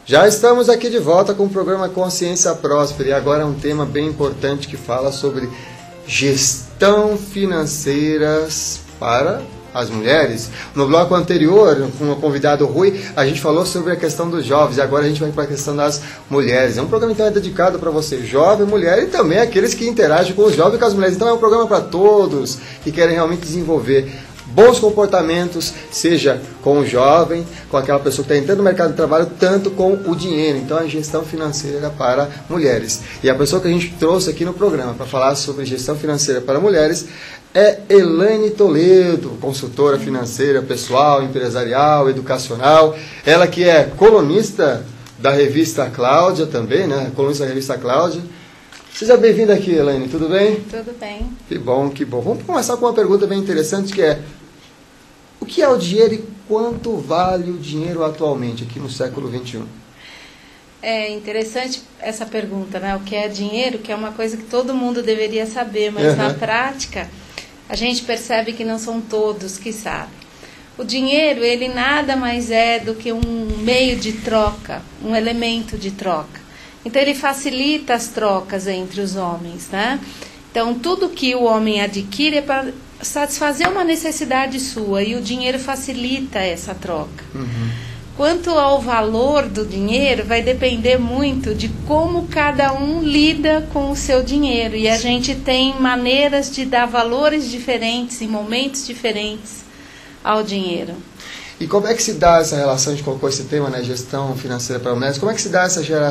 Já estamos aqui de volta com o programa Consciência Próspera e agora é um tema bem importante que fala sobre gestão financeira para as mulheres. No bloco anterior, com o convidado Rui, a gente falou sobre a questão dos jovens e agora a gente vai para a questão das mulheres. É um programa então dedicado para você, jovem, mulher e também aqueles que interagem com os jovens e com as mulheres. Então é um programa para todos que querem realmente desenvolver bons comportamentos, seja com o jovem, com aquela pessoa que está entrando no mercado de trabalho, tanto com o dinheiro. Então, a gestão financeira para mulheres. E a pessoa que a gente trouxe aqui no programa para falar sobre gestão financeira para mulheres é Elaine Toledo, consultora financeira, pessoal, empresarial, educacional. Ela que é colunista da revista Cláudia também, né? Colunista da revista Cláudia. Seja bem-vinda aqui, Elaine, tudo bem? Tudo bem. Que bom, que bom. Vamos começar com uma pergunta bem interessante, que é: o que é o dinheiro e quanto vale o dinheiro atualmente, aqui no século XXI? É interessante essa pergunta, né? O que é dinheiro, que é uma coisa que todo mundo deveria saber, mas na prática a gente percebe que não são todos que sabem. O dinheiro, ele nada mais é do que um meio de troca, um elemento de troca. Então, ele facilita as trocas entre os homens, né? Então, tudo que o homem adquire é para satisfazer uma necessidade sua e o dinheiro facilita essa troca. Quanto ao valor do dinheiro, vai depender muito de como cada um lida com o seu dinheiro. E a gente tem maneiras de dar valores diferentes em momentos diferentes ao dinheiro. E como é que se dá essa relação, a gente colocou esse tema, né, gestão financeira para mulheres, como é que se dá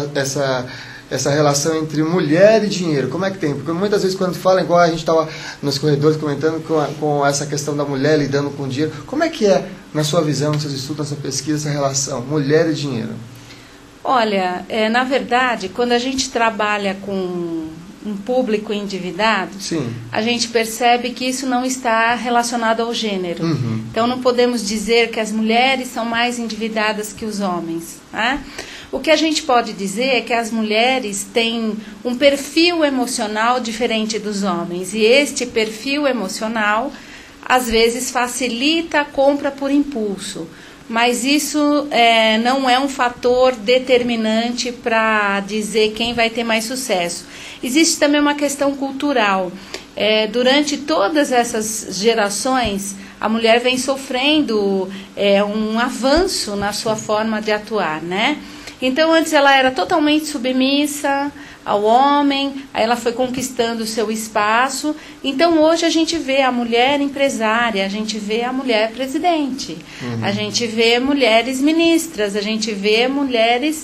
essa relação entre mulher e dinheiro? Como é que tem? Porque muitas vezes quando fala, igual a gente estava nos corredores comentando com essa questão da mulher lidando com o dinheiro, como é que é, na sua visão, nos seus estudos, na sua pesquisa, essa relação mulher e dinheiro? Olha, na verdade, quando a gente trabalha com um público endividado, sim, a gente percebe que isso não está relacionado ao gênero. Então, não podemos dizer que as mulheres são mais endividadas que os homens, né? O que a gente pode dizer é que as mulheres têm um perfil emocional diferente dos homens. E este perfil emocional, às vezes, facilita a compra por impulso. Mas isso não é um fator determinante para dizer quem vai ter mais sucesso. Existe também uma questão cultural. Durante todas essas gerações, a mulher vem sofrendo um avanço na sua forma de atuar, né? Então, antes ela era totalmente submissa ao homem, aí ela foi conquistando o seu espaço. Então, hoje a gente vê a mulher empresária, a gente vê a mulher presidente, a gente vê mulheres ministras, a gente vê mulheres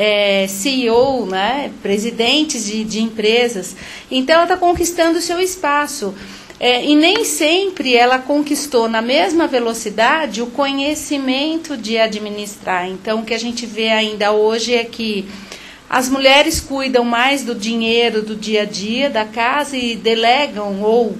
CEO, né, presidentes de empresas. Então, ela está conquistando o seu espaço. E nem sempre ela conquistou na mesma velocidade o conhecimento de administrar. Então, o que a gente vê ainda hoje é que as mulheres cuidam mais do dinheiro do dia a dia da casa e delegam ou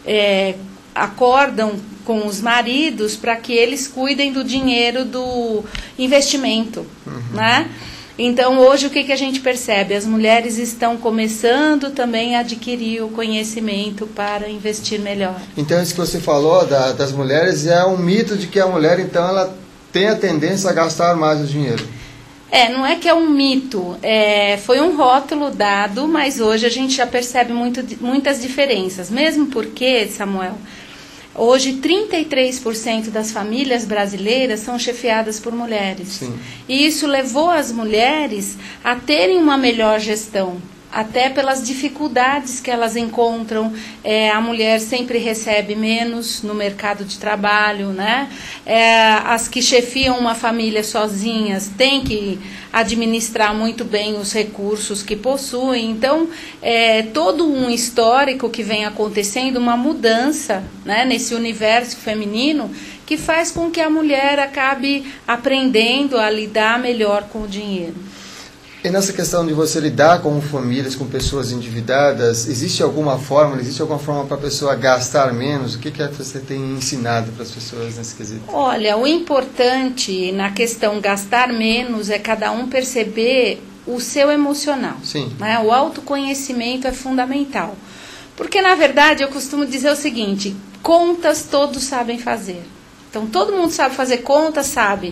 acordam com os maridos para que eles cuidem do dinheiro do investimento, né? Então, hoje, o que a gente percebe? As mulheres estão começando também a adquirir o conhecimento para investir melhor. Então, isso que você falou das mulheres é um mito de que a mulher, então, ela tem a tendência a gastar mais o dinheiro. Não é que é um mito, foi um rótulo dado, mas hoje a gente já percebe muitas diferenças. Mesmo porque, Samuel, hoje 33% das famílias brasileiras são chefiadas por mulheres. Sim. E isso levou as mulheres a terem uma melhor gestão. Até pelas dificuldades que elas encontram, a mulher sempre recebe menos no mercado de trabalho, né? As que chefiam uma família sozinhas têm que administrar muito bem os recursos que possuem. Então, todo um histórico que vem acontecendo, uma mudança, né, nesse universo feminino, que faz com que a mulher acabe aprendendo a lidar melhor com o dinheiro. E nessa questão de você lidar com famílias, com pessoas endividadas, existe alguma forma para a pessoa gastar menos? O que você tem ensinado para as pessoas nesse quesito? Olha, o importante na questão gastar menos é cada um perceber o seu emocional. Sim. Né? O autoconhecimento é fundamental. Porque, na verdade, eu costumo dizer o seguinte: contas todos sabem fazer. Então, todo mundo sabe fazer contas, sabe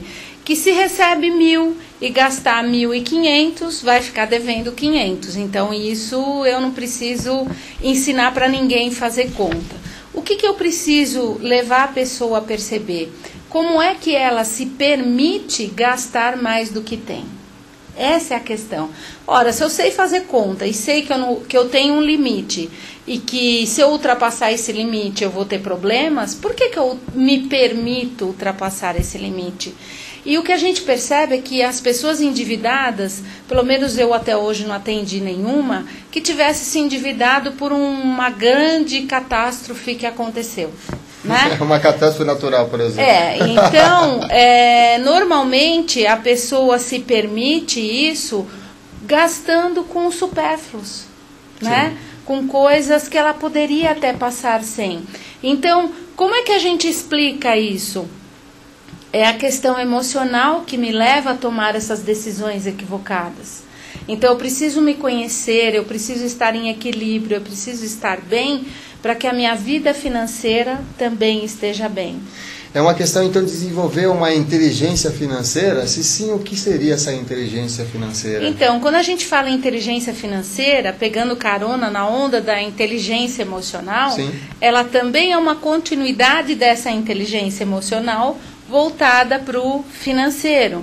que se recebe 1.000 e gastar 1.500, vai ficar devendo 500. Então, isso eu não preciso ensinar para ninguém fazer conta. O que eu preciso levar a pessoa a perceber? Como é que ela se permite gastar mais do que tem? Essa é a questão. Ora, se eu sei fazer conta e sei que eu tenho um limite e que se eu ultrapassar esse limite eu vou ter problemas, por que eu me permito ultrapassar esse limite? E o que a gente percebe é que as pessoas endividadas, pelo menos eu até hoje não atendi nenhuma, que tivesse se endividado por uma grande catástrofe que aconteceu. Né? Uma catástrofe natural, por exemplo. Então, normalmente a pessoa se permite isso gastando com supérfluos, né? Com coisas que ela poderia até passar sem. Então, como é que a gente explica isso? É a questão emocional que me leva a tomar essas decisões equivocadas. Então, eu preciso me conhecer, eu preciso estar em equilíbrio, eu preciso estar bem para que a minha vida financeira também esteja bem. É uma questão, então, de desenvolver uma inteligência financeira? Se sim, o que seria essa inteligência financeira? Então, quando a gente fala em inteligência financeira, pegando carona na onda da inteligência emocional, sim, ela também é uma continuidade dessa inteligência emocional voltada para o financeiro.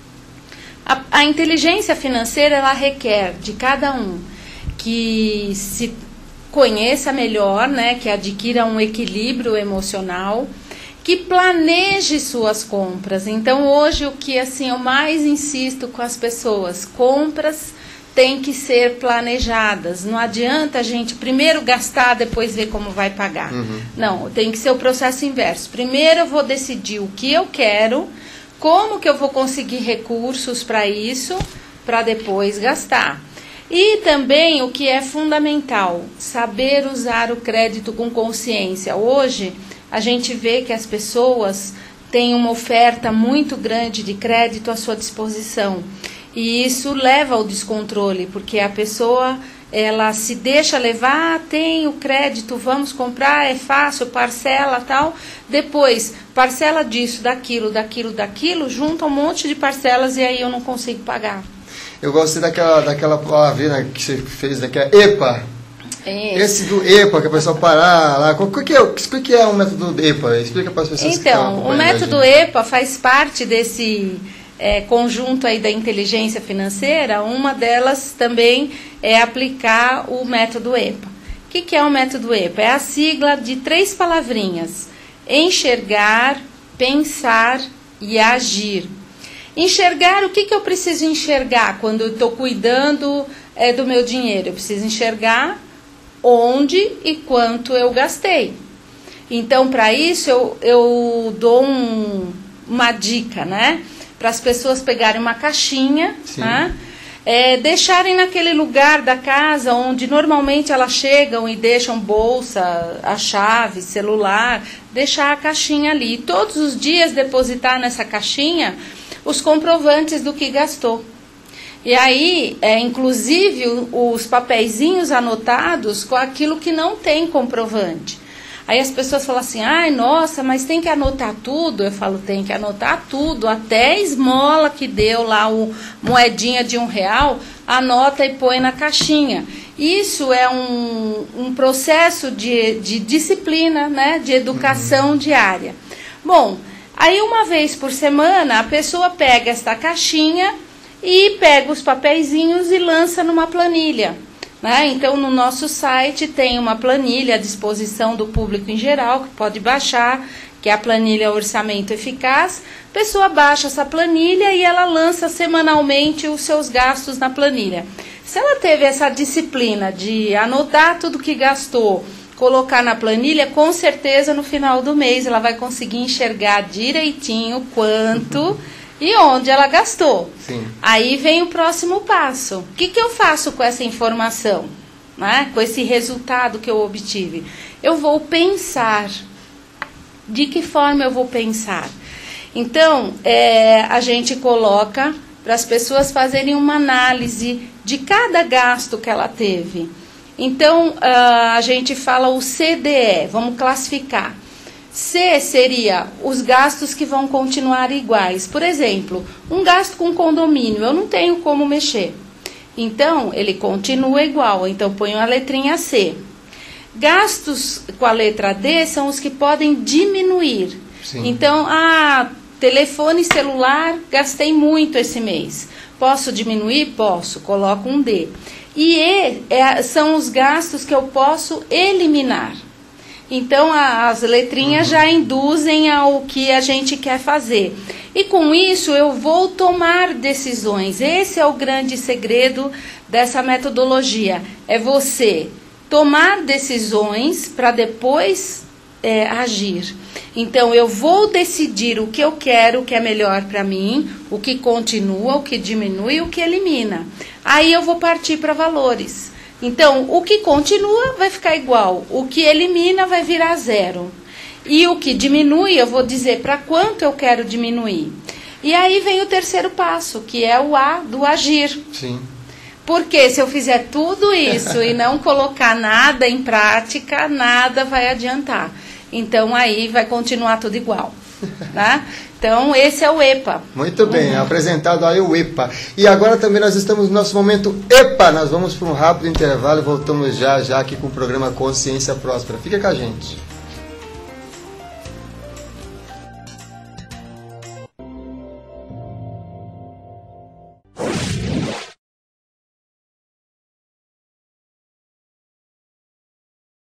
A inteligência financeira, ela requer de cada um que se conheça melhor, né, que adquira um equilíbrio emocional, que planeje suas compras. Então, hoje, o que assim eu mais insisto com as pessoas, compras têm que ser planejadas. Não adianta a gente primeiro gastar, depois ver como vai pagar. Não, tem que ser o processo inverso. Primeiro eu vou decidir o que eu quero, como que eu vou conseguir recursos para isso, para depois gastar. E também o que é fundamental, saber usar o crédito com consciência. Hoje, a gente vê que as pessoas têm uma oferta muito grande de crédito à sua disposição. E isso leva ao descontrole, porque a pessoa, ela se deixa levar, tem o crédito, vamos comprar, é fácil, parcela, tal. Depois, parcela disso, daquilo, junta um monte de parcelas e aí eu não consigo pagar. Eu gostei daquela palavrinha que você fez, daquela EPA. Esse do EPA, que a pessoa parar lá. O que é o método do EPA? Explica para as pessoas que estão acompanhando. Então, o método EPA faz parte desse conjunto aí da inteligência financeira. Uma delas também é aplicar o método EPA. O que é o método EPA? É a sigla de 3 palavrinhas: enxergar, pensar e agir. Enxergar, o que eu preciso enxergar quando eu estou cuidando do meu dinheiro? Eu preciso enxergar onde e quanto eu gastei. Então, para isso, eu dou uma dica, né? Para as pessoas pegarem uma caixinha, tá? Deixarem naquele lugar da casa onde normalmente elas chegam e deixam bolsa, a chave, celular, deixar a caixinha ali. E todos os dias depositar nessa caixinha os comprovantes do que gastou. E aí, inclusive, os papeizinhos anotados com aquilo que não tem comprovante. Aí as pessoas falam assim, ai, nossa, mas tem que anotar tudo? Eu falo, tem que anotar tudo, até a esmola que deu lá, moedinha de R$1, anota e põe na caixinha. Isso é um processo de disciplina, né, de educação diária. Bom, aí uma vez por semana a pessoa pega esta caixinha e pega os papeizinhos e lança numa planilha. Né? Então, no nosso site tem uma planilha à disposição do público em geral, que pode baixar, que é a planilha Orçamento Eficaz. A pessoa baixa essa planilha e ela lança semanalmente os seus gastos na planilha. Se ela teve essa disciplina de anotar tudo que gastou, colocar na planilha, com certeza no final do mês ela vai conseguir enxergar direitinho quanto e onde ela gastou. Sim. Aí vem o próximo passo. O que eu faço com essa informação? Né? Com esse resultado que eu obtive? Eu vou pensar. De que forma eu vou pensar? Então, a gente coloca para as pessoas fazerem uma análise de cada gasto que ela teve. Então, a gente fala o CDE, vamos classificar. C seria os gastos que vão continuar iguais. Por exemplo, um gasto com condomínio, eu não tenho como mexer. Então, ele continua igual. Então, ponho a letrinha C. Gastos com a letra D são os que podem diminuir. Sim. Então, telefone celular, gastei muito esse mês. Posso diminuir? Posso. Coloco um D. E E são os gastos que eu posso eliminar. Então, as letrinhas já induzem ao que a gente quer fazer. E com isso, eu vou tomar decisões. Esse é o grande segredo dessa metodologia. É você tomar decisões para depois agir. Então, eu vou decidir o que eu quero, o que é melhor para mim, o que continua, o que diminui, o que elimina. Aí eu vou partir para valores. Então, o que continua vai ficar igual, o que elimina vai virar 0. E o que diminui, eu vou dizer para quanto eu quero diminuir. E aí vem o terceiro passo, que é o A do agir. Sim. Porque se eu fizer tudo isso e não colocar nada em prática, nada vai adiantar. Então, aí vai continuar tudo igual. Tá? Então, esse é o EPA. Muito bem, apresentado aí o EPA. E agora também nós estamos no nosso momento EPA. Nós vamos para um rápido intervalo e voltamos já aqui com o programa Consciência Próspera. Fica com a gente.